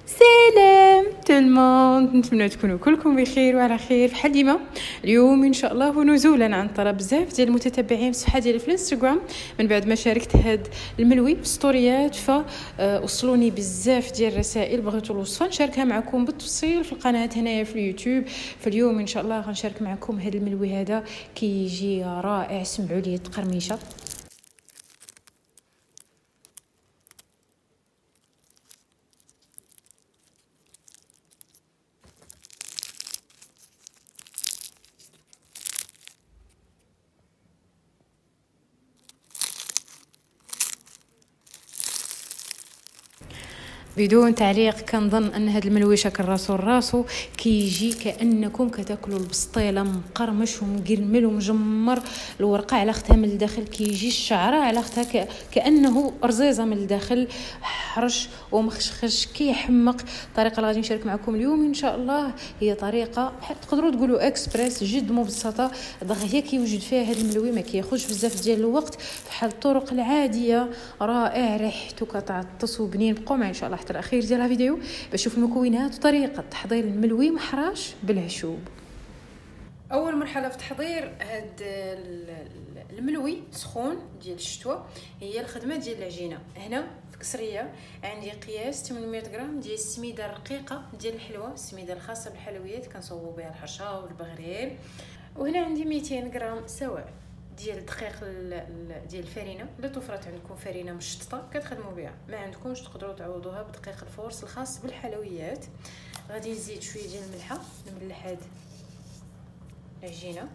سلام تلموند، نتمنى تكونوا كلكم بخير وعلى خير بحال ديما. اليوم ان شاء الله ونزولا عن طلب بزاف ديال المتتبعين في الصفحه ديالي في الانستغرام من بعد ما شاركت هاد الملوي في ستوريات، فوصلوني بزاف ديال الرسائل بغيتوا الوصفه نشاركها معكم بالتفصيل في القناه هنايا في اليوتيوب. فاليوم ان شاء الله غنشارك معكم هاد الملوي هذا كيجي رائع. سمعوا لي التقرميشه. بدون تعليق كنظن ان هذا الملوي شكل راسو لراسو كيجي كانكم كتاكلوا البسطيله مقرمش ومقرمل ومجمر، الورقه على اختها من الداخل كيجي الشعره على اختها كانه رزيزه من الداخل، حرش ومخشخش كيحمق. الطريقه اللي غادي نشارك معكم اليوم ان شاء الله هي طريقه تقدروا تقولوا اكسبريس، جد مبسطه دغيا كيوجد فيها هذا الملوي، ما كياخذش بزاف ديال الوقت بحال الطرق العاديه. رائع، ريحته كتعطس وبنين. بقوا معي ان شاء الله حتى الاخير ديال الفيديو باش تشوفوا المكونات وطريقه تحضير الملوي محراش بالعشوب. اول مرحله في تحضير هاد الملوي سخون ديال الشتوى هي الخدمه ديال العجينه. هنا في كسريه عندي قياس 800 غرام ديال السميده الرقيقه ديال الحلوى، السميده الخاصه بالحلويات كنصوبوا بها الحرشه والبغرير. وهنا عندي 200 غرام سواء ديال الدقيق ديال الفرينه. الا توفرت عندكم فرينه مشططه كتخدموا بها، ما عندكمش تقدروا تعوضوها بدقيق الفورس الخاص بالحلويات. غادي نزيد شويه ديال الملحه، نملح هاد العجينه.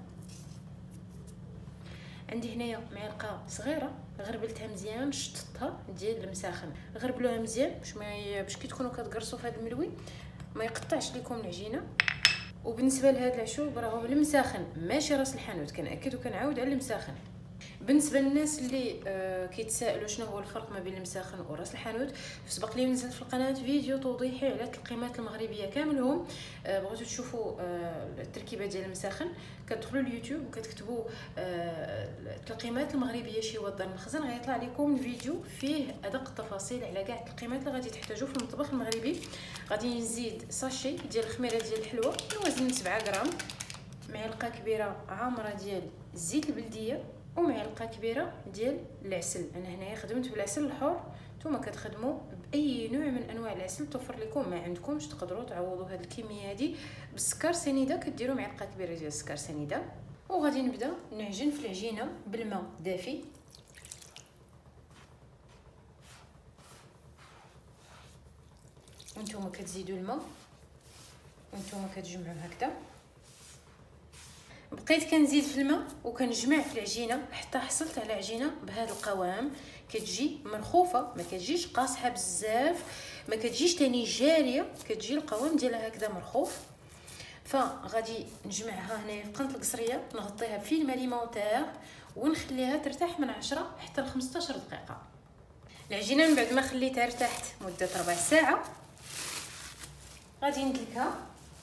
عندي هنايا معلقه صغيره غربلتها مزيان، شططتها ديال المساخن. غربلوها مزيان باش كي تكونوا كتقرصوا في هذا الملوي ما يقطعش لكم العجينه. وبالنسبه لهذا العشوب راهو المساخن ماشي راس الحانوت، كنأكد وكنعاود على المساخن. بالنسبه للناس اللي كيتسائلوا شنو هو الفرق ما بين المساخن وراس الحانوت، سبق لي نزلت في القناه فيديو توضيحي على التلقيمات المغربيه كاملهم. بغيتو تشوفوا التركيبه ديال المساخن كتدخلوا اليوتيوب وكتكتبوا التلقيمات المغربيه شي وضر المخزن، غيطلع لكم الفيديو فيه ادق التفاصيل على كاع التلقيمات اللي غادي تحتاجوا في المطبخ المغربي. غادي نزيد ساشي ديال الخميره ديال الحلوى بوزن 7 غرام، معلقه كبيره عامره ديال الزيت البلديه، ومعلقه كبيره ديال العسل. انا هنايا خدمت بالعسل الحر، نتوما كتخدموا باي نوع من انواع العسل توفر لكم. ما عندكمش تقدروا تعوضوا هذه الكميه هذه بالسكر سنيده، كديروا معلقه كبيره ديال السكر سنيده. وغادي نبدا نعجن في العجينه بالماء دافي. وانتوما كتزيدوا الماء وانتوما كتجمعوا هكذا. بقيت كنزيد في الماء وكنجمع في العجينه حتى حصلت على عجينه بهذا القوام، كتجي مرخوفه، ما كتجيش قاصحه بزاف، ما كتجيش تاني جاريه، كتجي القوام ديالها هكذا مرخوف. فغادي نجمعها هنايا في قنت القصريه، نغطيها بفيلم اليمونتير ونخليها ترتاح من 10 حتى ل 15 دقيقه. العجينه من بعد ما خليتها ارتاحت مده ربع ساعه غادي ندلكها.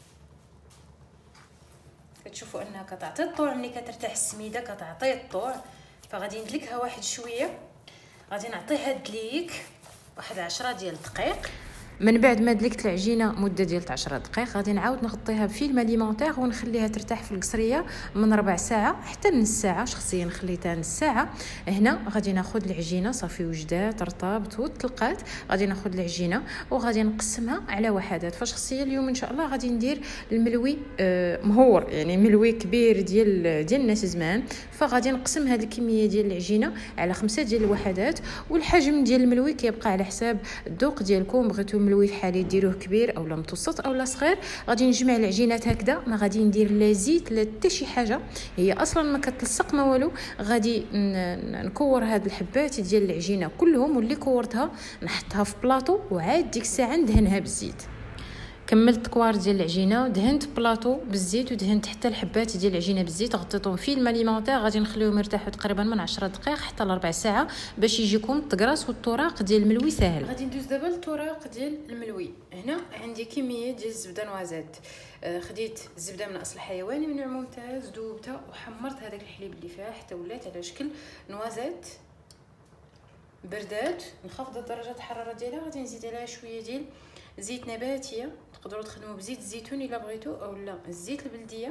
كتشوفوا انها كتعطي الطوع، ملي كترتاح السميده كتعطي الطوع. فغادي ندلكها واحد شويه، غادي نعطيها الدليك واحد 10 ديال الدقائق. من بعد ما دلكت العجينه مده ديال 10 دقائق غادي نعاود نغطيها بفيلم اليمونتير ونخليها ترتاح في القصريه من ربع ساعه حتى نص ساعه. شخصيا خليتها نص ساعه. هنا غادي ناخذ العجينه صافي وجدات رطابت وطلقات، غادي ناخذ العجينه وغادي نقسمها على وحدات. فشخصيا اليوم ان شاء الله غادي ندير الملوي مهور، يعني ملوي كبير ديال الناس زمان. فغادي نقسم هذه الكميه ديال العجينه على 5 ديال الوحدات، والحجم ديال الملوي كيبقى على حساب الذوق ديالكم. بغيتو ملوي فحالي ديروه كبير اولا متوسط اولا صغير. غادي نجمع العجينات هكذا، ما غادي ندير لا زيت لا حتى شي حاجه، هي اصلا ما كتلصق ما والو. غادي نكور هاد الحبات ديال العجينه كلهم، واللي كورتها نحطها في بلاطو وعاد ديك الساعه ندهنها بالزيت. كملت كوار ديال العجينه، دهنت بلاطو بالزيت ودهنت حتى الحبات ديال العجينه بالزيت، غطيتهم فيلم اليمونتير. غادي نخليهم يرتاحوا تقريبا من 10 دقائق حتى لربع ساعه باش يجيكم التقراص والطراق ديال الملوي ساهل. غادي ندوز دابا للطراق ديال الملوي. هنا عندي كميه ديال الزبده نوازات. خديت الزبده من اصل حيواني من نوع ممتاز، ذوبتها وحمرت هذاك الحليب اللي فيها حتى ولات على شكل نوازات. بردات، نخفض درجه الحراره ديالها. غادي نزيد عليها شويه ديال زيت نباتيه، تقدروا تخدموا بزيت الزيتون الا بغيتو اولا الزيت البلديه.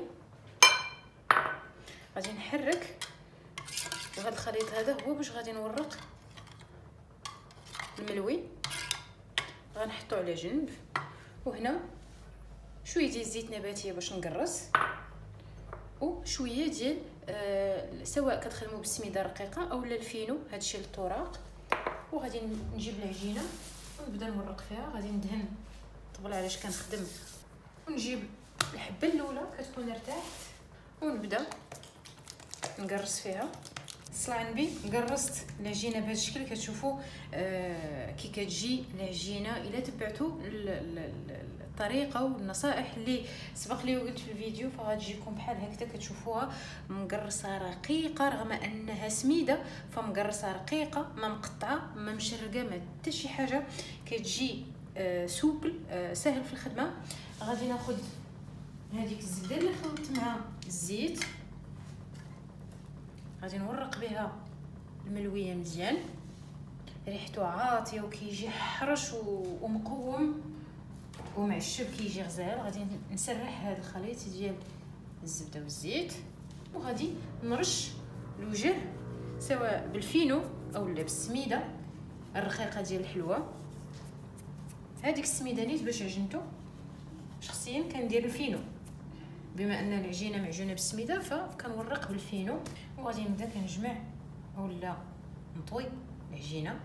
غادي نحرك، وهذا الخليط هذا هو باش غادي نورق الملوي، غنحطو على جنب. وهنا شويه ديال الزيت نباتيه باش نقرص، وشويه ديال سواء كتخدموا بالسميده رقيقه اولا الفينو، هادشي للطراق. وغادي نجيب العجينه ونبدا نورق فيها. غادي ندهن طبله علاش كنخدم، ونجيب الحبه الاولى كتكون ارتاحت ونبدا نقرص فيها. صلاه على النبي، قرصت العجينه بهذا الشكل كتشوفوا كي كتجي العجينه. الا تبعتوا الطريقه والنصائح اللي سبق لي وقلت في الفيديو فغتجيكم بحال هكذا، كتشوفوها مقرصه رقيقه رغم انها سميده، فمقرصه رقيقه، ما مقطعه ما مشرقه ما حتى شي حاجه، كتجي سوبل سهل في الخدمه. غادي ناخذ هذيك الزبده اللي خلطت مع الزيت، غادي نورق بها الملويه مزيان، ريحته عاطيه وكيجي حرش ومقوم ومعشب، كيجي غزال. غادي نسرح هذا الخليط ديال الزبده والزيت، وغادي نرش الوجه سواء بالفينو اولا بالسميده الرقيقه ديال الحلوه. هذيك السميده نيت باش عجنتو شخصيا كندير الفينو، بما ان العجينه معجونه بالسميده فكنورق بالفينو. وغادي نبدا كنجمع اولا نطوي العجينه،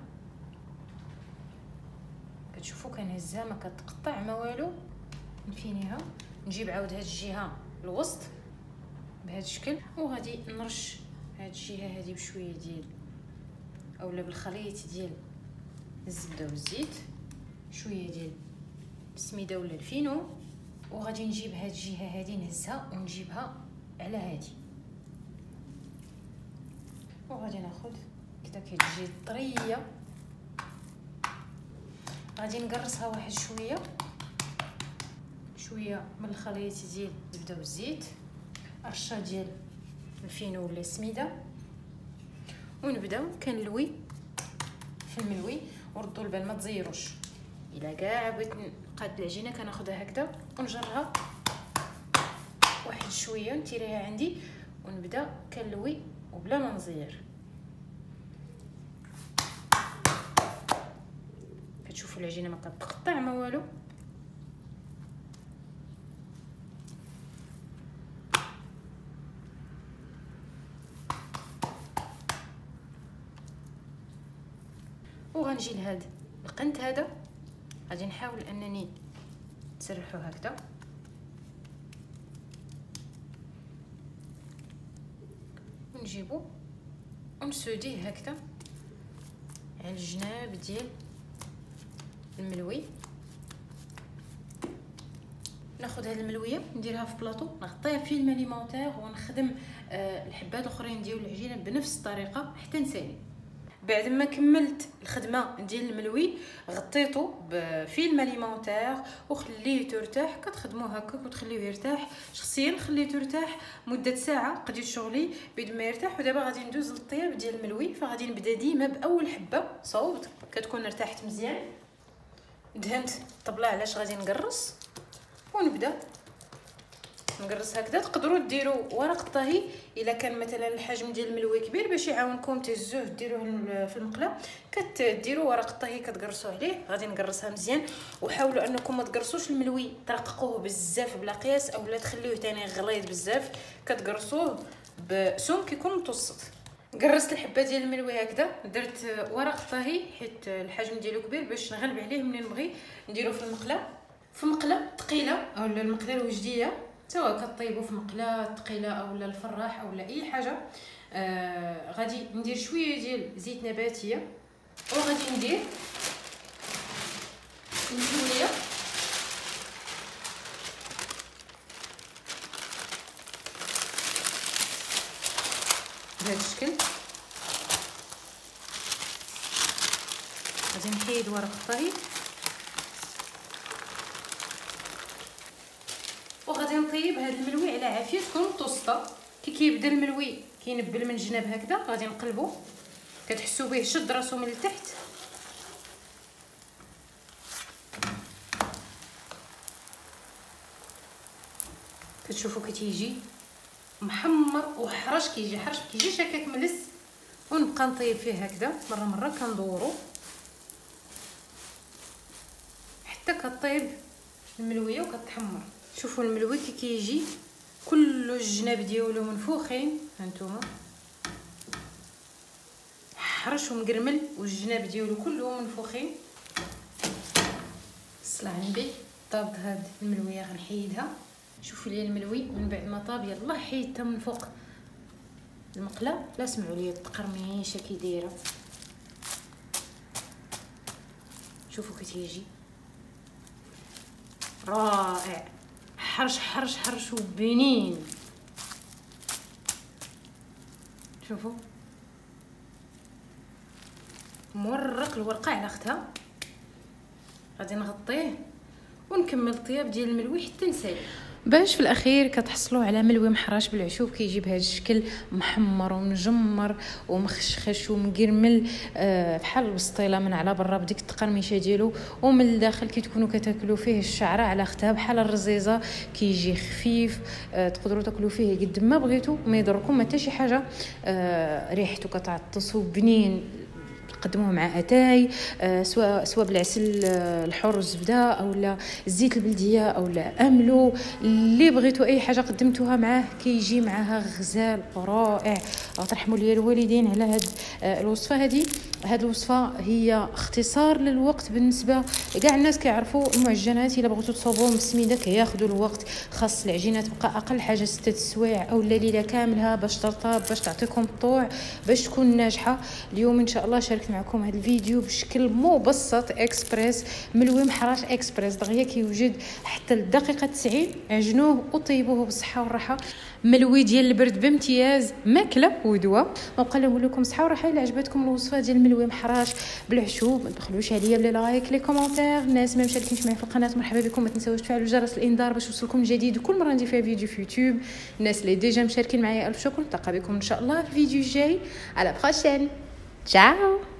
كتشوفوا كنهزها ما كتقطع ما والو، نفينيها. نجيب عاود هاد الجهه الوسط بهذا الشكل، وغادي نرش هاد الجهه هذه بشويه ديال اولا بالخليط ديال الزبده والزيت، شويه ديال السميده ولا الفينو. وغادي نجيب هاد الجهه هذه نهزها ونجيبها على هذه، وغادي ناخذ كذا كتجي طريه. غادي نقرصها واحد شويه من الخليط ديال الزبده والزيت، رشه ديال الفينو ولا السميده، ونبداو كنلوي في الملوي. وردوا البال ما تزيروش، الا كاع بغيت نقاد العجينه كناخذها هكذا ونجرها واحد شويه ونتيريها عندي، ونبدا كنلوي وبلا ما نزير. كتشوفوا العجينه ما كتقطع ما والو. وغنجي لهاد القنت هذا، غادي نحاول انني نسرحو هكذا، ونجيبو ونسوديه هكذا على الجناب ديال الملوي. ناخذ هذه الملويه نديرها في بلاطو، نغطيها بفيلم اليمونتير، ونخدم الحبات الاخرين ديال العجينه بنفس الطريقه حتى نسالي. بعد ما كملت الخدمه ديال الملوي غطيته بفيلم اليمونتير وخليته يرتاح. كتخدموه هكاك وتخليوه يرتاح. شخصيا خليته يرتاح مده ساعه، قضيت شغلي بيد ما يرتاح. ودابا غادي ندوز للطياب ديال الملوي، فغادي نبدا ديما باول حبه صوبت كتكون ارتاحت مزيان. دهنت الطبله علاش غادي نقرص، ونبدا نقرص هكذا. تقدروا ديروا ورق الطهي الا كان مثلا الحجم ديال الملوي كبير باش يعاونكم تهزوه ديروه في المقله، كديروا ورق الطهي كتقرصوا عليه. غادي نقرصها مزيان، وحاولوا انكم ما تقرصوش الملوي ترققوه بزاف بلا قياس اولا تخليوه ثاني غليظ بزاف، كتقرصوه بسمك يكون متوسط. قرصت الحبه ديال الملوي هكذا، درت ورق الطهي حيت الحجم ديالو كبير باش نغلب عليه منين نبغي نديرو في المقله. في مقله ثقيله اولا المقله الوجديه، سواء كطيبوا في مقله ثقيله اولا الفراح اولا اي حاجه. غادي ندير شويه ديال زيت نباتيه، وغادي ندير الفانيليا بهذا الشكل. غادي نحيد ورق الطهي، وغادي نطيب هذا الملوي على عافيه تكون متوسطه. كي كيبدا الملوي كينبل من جناب هكذا غادي نقلبو، كتحسوا به شد راسو من التحت. كتشوفوا كتيجي محمر وحرش، كيجي حرش كيجيش هكاك ملس. ونبقى نطيب فيه هكذا مره كندورو حتى كطيب الملويه وكتحمر. شوفوا الملوي كي كيجي كله الجناب ديالو منفوخين، هانتوما حرش ومقرمل والجناب ديالو كله منفوخين. الصلاه على النبي. طابت هاد الملويه غنحيدها. شوفوا لي الملوي من بعد ما طاب يلاه حيدتها من فوق المقله. لا سمعوا لي التقرميشه كي دايره. شوفوا كتيجي رائع، حرش وبنين. شوفوا مورق الورقه على اختها. غادي نغطيه ونكمل الطياب ديال الملوي حتى نسالي. باش في الاخير كتحصلوا على ملوي محراش بالعشوب كيجي بهذا الشكل محمر ومجمر ومخشخش ومقرمل بحال البسطيله من على برا بديك التقرميشه ديالو، ومن الداخل كي تكونوا كتاكلوا فيه الشعره على اختها بحال الرزيزه. كيجي خفيف، تقدروا تاكلوا فيه قد ما بغيتوا، ما يضركم حتى شي حاجه. ريحته كتعطس وبنين. قدموه مع اتاي، سواء بالعسل الحر والزبده اولا الزيت البلديه اولا املو، اللي بغيتوا اي حاجه قدمتوها معاه كيجي معاها غزال رائع. ترحموا لي الوالدين على هاد الوصفه هذه. هاد الوصفه هي اختصار للوقت بالنسبه كاع الناس كيعرفوا المعجنات. الا بغيتوا تصوبوهم بالسميده كياخذوا الوقت، خاص العجينه تبقى اقل حاجه 6 سوايع او ليله كامله باش ترطب، باش تعطيكم الطوع، باش تكون ناجحه. اليوم ان شاء الله شاركت معكم هذا الفيديو بشكل مبسط اكسبريس، ملوي محراش اكسبريس دغيا كيوجد حتى الدقيقه 90. عجنوه وطيبوه بالصحه والراحه. ملوي ديال البرد بامتياز، ماكله ودواء. وبقى نقول لكم صحه وراحه. الا عجبتكم الوصفه ديال الملوي محراش بالعشوب ما تبخلوش عليا بلي لايك لي كومونتير. الناس ما مشاركينش معايا في القناه مرحبا بكم. ما تنساوش تفعلوا جرس الانذار باش يوصلكم الجديد وكل مره ندير فيها فيديو في يوتيوب. الناس اللي ديجا مشاركين معايا الف شكر. نلتقى بكم ان شاء الله في الفيديو الجاي. على بروشين. تشاو.